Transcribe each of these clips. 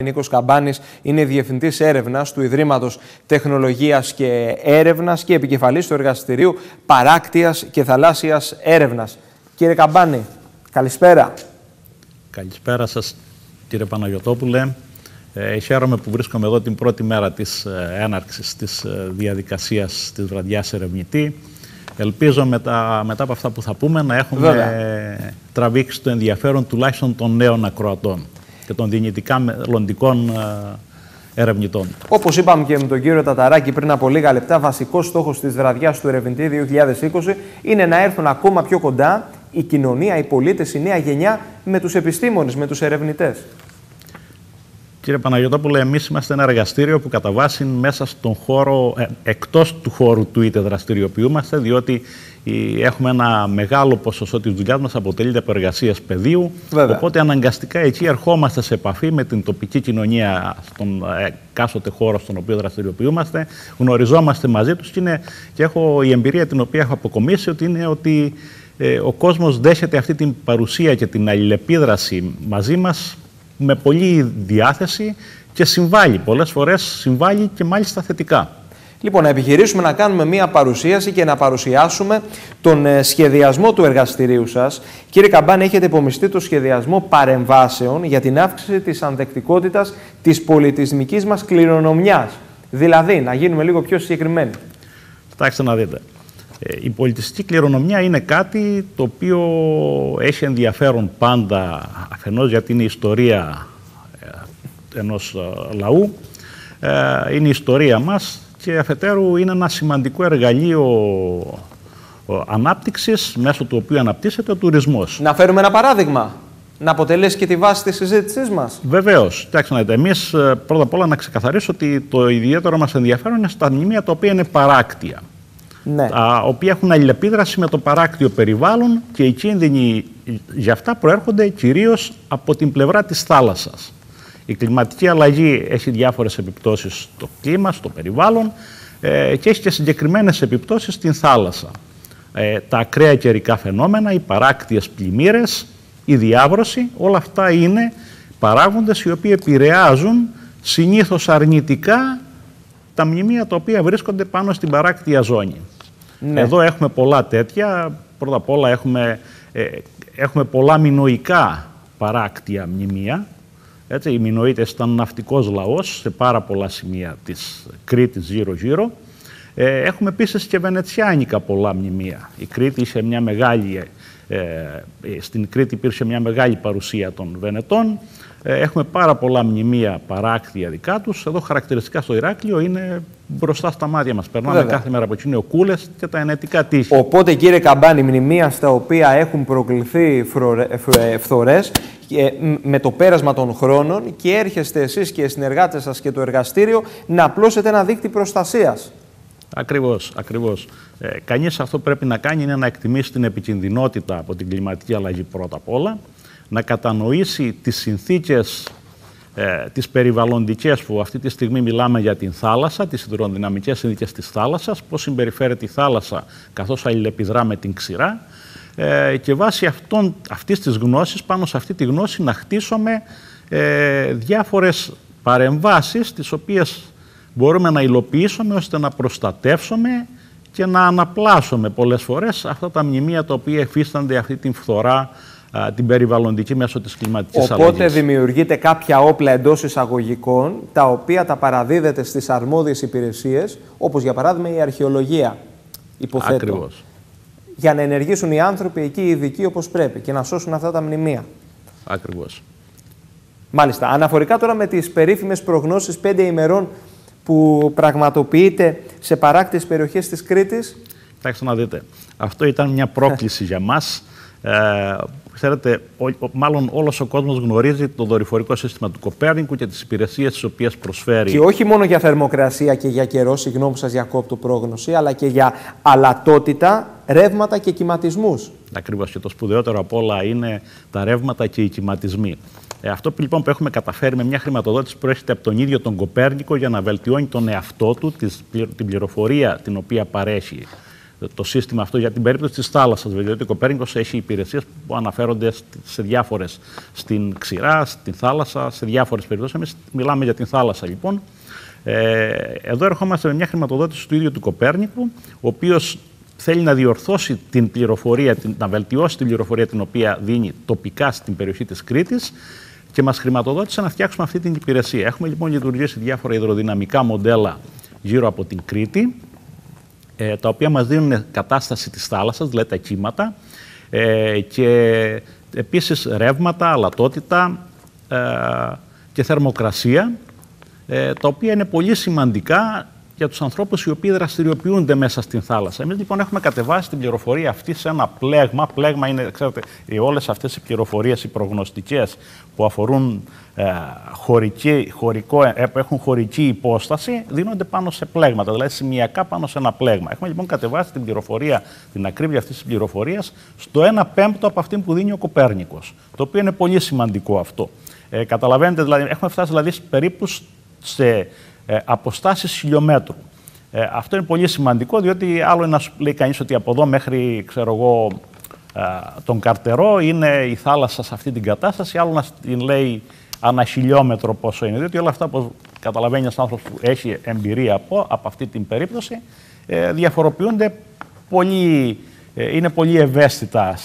Νίκος Καμπάνης είναι Διευθυντής Έρευνας του Ιδρύματος Τεχνολογίας και Έρευνας και επικεφαλής του Εργαστηρίου Παράκτειας και Θαλάσσιας Έρευνας. Κύριε Καμπάνη, καλησπέρα. Καλησπέρα σας, κύριε Παναγιωτόπουλε. Χαίρομαι που βρίσκομαι εδώ την πρώτη μέρα της έναρξης της διαδικασίας της βραδιάς ερευνητή. Ελπίζω μετά από αυτά που θα πούμε να έχουμε τραβήξει το ενδιαφέρον τουλάχιστον των νέων ακροατών και των δυνητικά μελλοντικών ερευνητών. Όπως είπαμε και με τον κύριο Ταταράκη πριν από λίγα λεπτά, βασικός στόχος της βραδιάς του ερευνητή 2020 είναι να έρθουν ακόμα πιο κοντά η κοινωνία, οι πολίτες, η νέα γενιά με τους επιστήμονες, με τους ερευνητές. Κύριε Παναγιωτόπουλε, εμείς είμαστε ένα εργαστήριο που κατά βάση μέσα στον χώρο, εκτός του χώρου του είτε δραστηριοποιούμαστε, διότι έχουμε ένα μεγάλο ποσοστό της δουλειάς μας αποτελείται από εργασίες πεδίου. Βέβαια. Οπότε αναγκαστικά εκεί ερχόμαστε σε επαφή με την τοπική κοινωνία στον εκάστοτε χώρο στον οποίο δραστηριοποιούμαστε, γνωριζόμαστε μαζί τους και έχω η εμπειρία την οποία έχω αποκομίσει ότι ο κόσμος δέχεται αυτή την παρουσία και την αλληλεπίδραση μαζί μας με πολλή διάθεση και συμβάλλει. Πολλές φορές συμβάλλει και μάλιστα θετικά. Λοιπόν, να επιχειρήσουμε να κάνουμε μία παρουσίαση και να παρουσιάσουμε τον σχεδιασμό του εργαστηρίου σας. Κύριε Καμπάνη, έχετε υπομειστεί το σχεδιασμό παρεμβάσεων για την αύξηση της ανθεκτικότητας της πολιτισμικής μας κληρονομιάς. Δηλαδή, να γίνουμε λίγο πιο συγκεκριμένοι. Κοιτάξτε να δείτε. Η πολιτιστική κληρονομιά είναι κάτι το οποίο έχει ενδιαφέρον πάντα, αφενός γιατί είναι η ιστορία ενός λαού, είναι η ιστορία μας και αφετέρου είναι ένα σημαντικό εργαλείο ανάπτυξης μέσω του οποίου αναπτύσσεται ο τουρισμός. Να φέρουμε ένα παράδειγμα, να αποτελέσει και τη βάση της συζήτησής μας. Βεβαίως. Κοιτάξτε να δείτε, εμείς πρώτα απ' όλα να ξεκαθαρίσω ότι το ιδιαίτερο μας ενδιαφέρον είναι στα μνημεία τα οποία είναι παράκτια. Ναι. Τα οποία έχουν αλληλεπίδραση με το παράκτιο περιβάλλον και οι κίνδυνοι για αυτά προέρχονται κυρίως από την πλευρά της θάλασσας. Η κλιματική αλλαγή έχει διάφορες επιπτώσεις στο κλίμα, στο περιβάλλον και έχει και συγκεκριμένες επιπτώσεις στην θάλασσα. Τα ακραία καιρικά φαινόμενα, οι παράκτιες πλημμύρες, η διάβρωση, όλα αυτά είναι παράγοντες οι οποίοι επηρεάζουν συνήθως αρνητικά τα μνημεία τα οποία βρίσκονται πάνω στην παράκτια ζώνη. Ναι. Εδώ έχουμε πολλά τέτοια. Πρώτα απ' όλα έχουμε πολλά μινωικά παράκτια μνημεία. Έτσι, οι Μινωίτες ήταν ναυτικός λαός σε πάρα πολλά σημεία της Κρήτης γύρω-γύρω. Έχουμε επίσης και βενετσιάνικα πολλά μνημεία. Η Κρήτη είχε μια μεγάλη, στην Κρήτη υπήρχε μια μεγάλη παρουσία των Βενετών. Έχουμε πάρα πολλά μνημεία παράκτια δικά τους. Εδώ χαρακτηριστικά στο Ηράκλειο είναι μπροστά στα μάτια μας. Περνάμε κάθε μέρα από εκείνοι οκούλες και τα ενετικά τείχη. Οπότε, κύριε Καμπάνη, μνημεία στα οποία έχουν προκληθεί φθορές με το πέρασμα των χρόνων και έρχεστε εσείς και οι συνεργάτες σας και το εργαστήριο να απλώσετε ένα δίκτυο προστασίας. Ακριβώς, ακριβώς. Κανείς αυτό πρέπει να κάνει είναι να εκτιμήσει την επικινδυνότητα από την κλιματική αλλαγή πρώτα απ' όλα, να κατανοήσει τις συνθήκες, τις περιβαλλοντικές που αυτή τη στιγμή μιλάμε για την θάλασσα, τις υδροδυναμικές συνθήκες της θάλασσας, πώς συμπεριφέρεται η θάλασσα καθώς αλληλεπιδρά με την ξηρά και βάσει αυτής της γνώσης, πάνω σε αυτή τη γνώση να χτίσουμε διάφορες παρεμβάσεις τις οποίες μπορούμε να υλοποιήσουμε ώστε να προστατεύσουμε και να αναπλάσουμε πολλές φορές αυτά τα μνημεία τα οποία εφίστανται αυτή την φθορά την περιβαλλοντική μέσω της κλιματικής αλλαγής. Οπότε δημιουργείται κάποια όπλα εντός εισαγωγικών, τα οποία τα παραδίδεται στις αρμόδιες υπηρεσίες, όπως για παράδειγμα η αρχαιολογία, υποθέτω. Ακριβώς. Για να ενεργήσουν οι άνθρωποι εκεί οι ειδικοί όπως πρέπει και να σώσουν αυτά τα μνημεία. Ακριβώς. Μάλιστα. Αναφορικά τώρα με τις περίφημες προγνώσεις 5 ημερών που πραγματοποιείται σε παράκτιες περιοχές της Κρήτης. Κοιτάξτε να δείτε. Αυτό ήταν μια πρόκληση για μας. Ξέρετε, μάλλον όλος ο κόσμος γνωρίζει το δορυφορικό σύστημα του Κοπέρνικου και τις υπηρεσίες τις οποίες προσφέρει. Και όχι μόνο για θερμοκρασία και για καιρό, συγγνώμη που σας διακόπτω πρόγνωση, αλλά και για αλατότητα, ρεύματα και κυματισμούς. Ακριβώς. Και το σπουδαιότερο απ' όλα είναι τα ρεύματα και οι κυματισμοί. Αυτό λοιπόν που έχουμε καταφέρει με μια χρηματοδότηση που προέρχεται από τον ίδιο τον Κοπέρνικο για να βελτιώνει τον εαυτό του, την πληροφορία την οποία παρέχει το σύστημα αυτό για την περίπτωση της θάλασσας. Διότι ο Κοπέρνικος έχει υπηρεσίες που αναφέρονται σε διάφορες, στην ξηρά, στην θάλασσα, σε διάφορες περιπτώσεις. Εμείς μιλάμε για την θάλασσα λοιπόν. Εδώ ερχόμαστε με μια χρηματοδότηση του ίδιου του Κοπέρνικου, ο οποίος θέλει να διορθώσει την πληροφορία, να βελτιώσει την πληροφορία την οποία δίνει τοπικά στην περιοχή της Κρήτης και μας χρηματοδότησε να φτιάξουμε αυτή την υπηρεσία. Έχουμε λοιπόν λειτουργήσει διάφορα υδροδυναμικά μοντέλα γύρω από την Κρήτη, τα οποία μας δίνουν κατάσταση της θάλασσας, δηλαδή τα κύματα, και επίσης ρεύματα, αλατότητα και θερμοκρασία, τα οποία είναι πολύ σημαντικά για τους ανθρώπους οι οποίοι δραστηριοποιούνται μέσα στην θάλασσα. Εμείς λοιπόν έχουμε κατεβάσει την πληροφορία αυτή σε ένα πλέγμα. Πλέγμα είναι, ξέρετε, όλες αυτές οι πληροφορίες, οι προγνωστικές που αφορούν έχουν χωρική υπόσταση, δίνονται πάνω σε πλέγματα, δηλαδή σημειακά πάνω σε ένα πλέγμα. Έχουμε λοιπόν κατεβάσει την πληροφορία, την ακρίβεια αυτής της πληροφορίας, στο 1/5 από αυτήν που δίνει ο Κοπέρνικος. Το οποίο είναι πολύ σημαντικό αυτό. Καταλαβαίνετε, δηλαδή, έχουμε φτάσει δηλαδή περίπου σε αποστάσεις χιλιόμετρου. Αυτό είναι πολύ σημαντικό, διότι άλλο είναι να σου λέει κανείς ότι από εδώ μέχρι, ξέρω εγώ, τον Καρτερό είναι η θάλασσα σε αυτή την κατάσταση, άλλο να την λέει ανά χιλιόμετρο πόσο είναι. Διότι όλα αυτά, όπως καταλαβαίνει ένας άνθρωπος που έχει εμπειρία από αυτή την περίπτωση, διαφοροποιούνται πολύ, είναι πολύ ευαίσθητα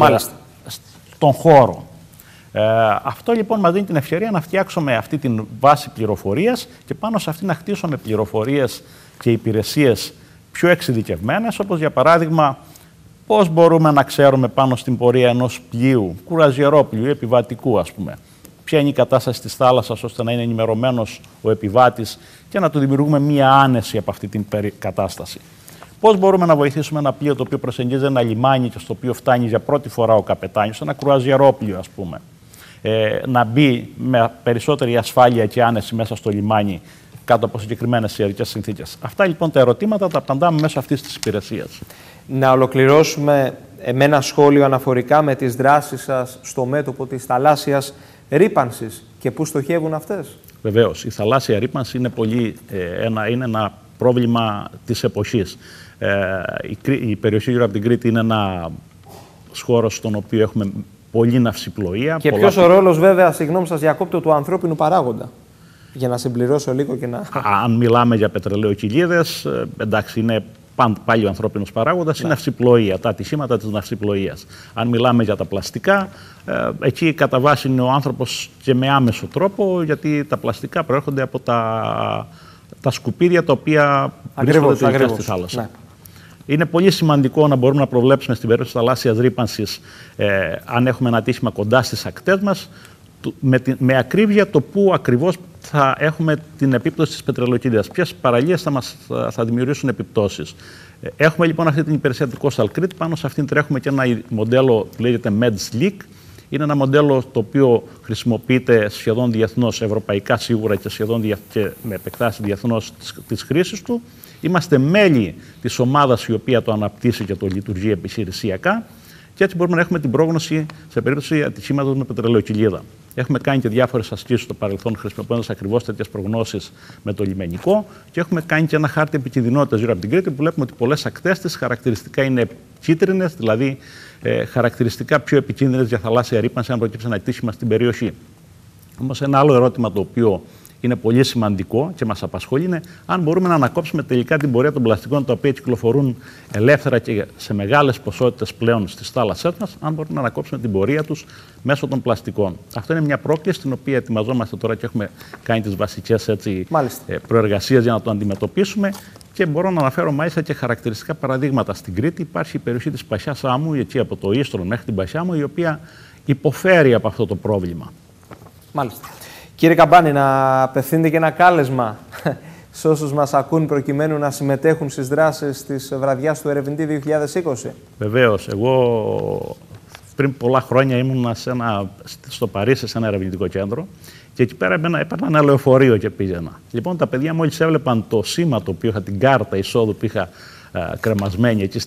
στον χώρο. Αυτό λοιπόν μας δίνει την ευκαιρία να φτιάξουμε αυτή την βάση πληροφορίας και πάνω σε αυτή να χτίσουμε πληροφορίες και υπηρεσίες πιο εξειδικευμένες, όπως για παράδειγμα πώς μπορούμε να ξέρουμε πάνω στην πορεία ενός πλοίου, κουραζιερόπλοιου ή επιβατικού ας πούμε, ποια είναι η κατάσταση της θάλασσας ώστε να είναι ενημερωμένος ο επιβάτης και να του δημιουργούμε μία άνεση από αυτή την κατάσταση. Πώς μπορούμε να βοηθήσουμε ένα πλοίο το οποίο προσεγγίζει ένα λιμάνι και στο οποίο φτάνει για πρώτη φορά ο καπετάνιος, ένα κουραζιερόπλοιο ας πούμε, να μπει με περισσότερη ασφάλεια και άνεση μέσα στο λιμάνι κάτω από συγκεκριμένες ιερικές συνθήκες. Αυτά λοιπόν τα ερωτήματα τα απαντάμε μέσω αυτής της υπηρεσίας. Να ολοκληρώσουμε με ένα σχόλιο αναφορικά με τις δράσεις σας στο μέτωπο της θαλάσσιας ρύπανσης και πού στοχεύουν αυτές. Βεβαίως, η θαλάσσια ρύπανση είναι, είναι ένα πρόβλημα της εποχής. Η περιοχή γύρω από την Κρήτη είναι ένα χώρος στον οποίο έχουμε πολλή ναυσιπλοεία. Και ποιος ο ρόλος, βέβαια, συγγνώμη σας διακόπτω, του ανθρώπινου παράγοντα. Για να συμπληρώσω λίγο και να... Αν μιλάμε για πετρελαιοκυλίδες, εντάξει, είναι πάλι ο ανθρώπινος παράγοντας, είναι ναυσιπλοεία, τα ατυχήματα της ναυσιπλοείας. Αν μιλάμε για τα πλαστικά, εκεί κατά βάση είναι ο άνθρωπος και με άμεσο τρόπο, γιατί τα πλαστικά προέρχονται από τα σκουπίδια τα οποία βρίσκονται τελικά στη θάλασσα. Ναι. Είναι πολύ σημαντικό να μπορούμε να προβλέψουμε στην περίπτωση της θαλάσσιας ρύπανσης, αν έχουμε ένα ατύχημα κοντά στις ακτές μας, με ακρίβεια το πού ακριβώς θα έχουμε την επίπτωση της πετρελαιοκυλίδας, ποιες παραλίες θα δημιουργήσουν επιπτώσεις. Έχουμε λοιπόν αυτή την υπηρεσία του Coastal Crete, πάνω σε αυτήν τρέχουμε και ένα μοντέλο που λέγεται MedSlick. Είναι ένα μοντέλο το οποίο χρησιμοποιείται σχεδόν διεθνώς, ευρωπαϊκά σίγουρα και σχεδόν και με επεκτάσεις διεθνώς της χρήσης του. Είμαστε μέλη της ομάδας η οποία το αναπτύσσει και το λειτουργεί επιχειρησιακά και έτσι μπορούμε να έχουμε την πρόγνωση σε περίπτωση ατυχήματος με πετρελαιοκυλίδα. Έχουμε κάνει και διάφορες ασκήσεις στο παρελθόν χρησιμοποιώντας ακριβώς τέτοιες προγνώσεις με το λιμενικό και έχουμε κάνει και ένα χάρτη επικινδυνότητας γύρω από την Κρήτη που βλέπουμε ότι πολλές ακτές της χαρακτηριστικά είναι κίτρινες, δηλαδή χαρακτηριστικά πιο επικίνδυνες για θαλάσσια ρύπανση αν προκύψει ένα ατύχημα στην περιοχή. Όμως ένα άλλο ερώτημα το οποίο είναι πολύ σημαντικό και μας απασχολεί είναι αν μπορούμε να ανακόψουμε τελικά την πορεία των πλαστικών τα οποία κυκλοφορούν ελεύθερα και σε μεγάλες ποσότητες πλέον στις θάλασσές μας, αν μπορούμε να ανακόψουμε την πορεία τους μέσω των πλαστικών. Αυτό είναι μια πρόκληση την οποία ετοιμαζόμαστε τώρα και έχουμε κάνει τις βασικές προεργασίες για να το αντιμετωπίσουμε. Και μπορώ να αναφέρω μάλιστα και χαρακτηριστικά παραδείγματα. Στην Κρήτη υπάρχει η περιοχή της Πασιάς Άμμου, εκεί από το Ίστρον μέχρι την Πασιά Άμμου, η οποία υποφέρει από αυτό το πρόβλημα. Μάλιστα. Κύριε Καμπάνη, να απευθύνετε και ένα κάλεσμα σε όσους μας ακούν προκειμένου να συμμετέχουν στις δράσεις της βραδιάς του Ερευνητή 2020. Βεβαίως. Εγώ πριν πολλά χρόνια ήμουν στο Παρίσι σε ένα ερευνητικό κέντρο και εκεί πέρα έπαιρνα ένα λεωφορείο και πήγαινα. Λοιπόν, τα παιδιά μόλις έβλεπαν το σήμα το οποίο είχα, την κάρτα εισόδου που είχα κρεμασμένη εκεί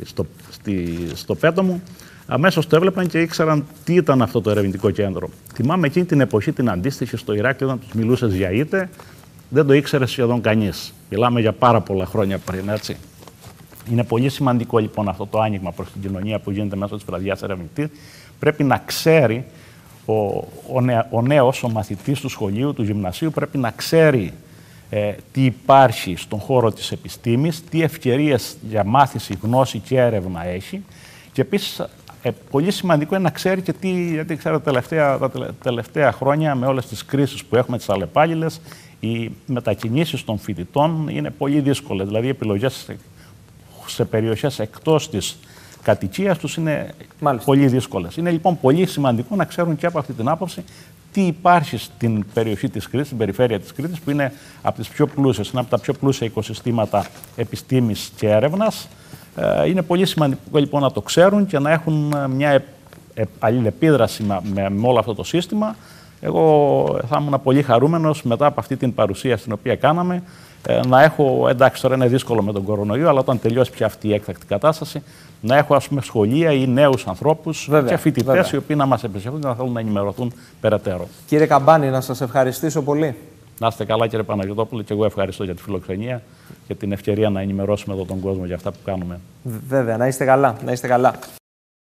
στο πέτο μου, αμέσως το έβλεπαν και ήξεραν τι ήταν αυτό το ερευνητικό κέντρο. Θυμάμαι εκείνη την εποχή την αντίστοιχη στο Ηράκλειο, όταν τους μιλούσες για ΙΤΕ, δεν το ήξερε σχεδόν κανείς. Μιλάμε για πάρα πολλά χρόνια πριν, έτσι. Είναι πολύ σημαντικό λοιπόν αυτό το άνοιγμα προς την κοινωνία που γίνεται μέσω της βραδιάς ερευνητή. Πρέπει να ξέρει ο νέος, ο μαθητής του σχολείου, του γυμνασίου, πρέπει να ξέρει τι υπάρχει στον χώρο της επιστήμης, τι ευκαιρίες για μάθηση, γνώση και έρευνα έχει. Και επίσης πολύ σημαντικό είναι να ξέρει και τι, γιατί ξέρω τα τελευταία χρόνια με όλες τις κρίσεις που έχουμε, τις αλλεπάλληλες, οι μετακινήσεις των φοιτητών είναι πολύ δύσκολες. Δηλαδή οι επιλογές σε περιοχές εκτός της κατοικίας τους είναι πολύ δύσκολες. Είναι λοιπόν πολύ σημαντικό να ξέρουν και από αυτή την άποψη τι υπάρχει στην περιοχή της Κρήτης, στην περιφέρεια της Κρήτης, που είναι από τις πιο πλούσιες, είναι από τα πιο πλούσια οικοσυστήματα επιστήμης και έρευνας. Είναι πολύ σημαντικό λοιπόν να το ξέρουν και να έχουν μια αλληλεπίδραση με όλο αυτό το σύστημα. Εγώ θα ήμουν πολύ χαρούμενος μετά από αυτή την παρουσία την οποία κάναμε να έχω, εντάξει τώρα είναι δύσκολο με τον κορονοϊό, αλλά όταν τελειώσει πια αυτή η έκτακτη κατάσταση, να έχω ας πούμε σχολεία ή νέους ανθρώπους και φοιτητές οι οποίοι να μας επισκεφτούν και να θέλουν να ενημερωθούν περαιτέρω. Κύριε Καμπάνη, να σας ευχαριστήσω πολύ. Να είστε καλά κύριε Παναγιωτόπουλε, και εγώ ευχαριστώ για τη φιλοξενία και την ευκαιρία να ενημερώσουμε εδώ τον κόσμο για αυτά που κάνουμε. Βέβαια, να είστε καλά. Να είστε καλά.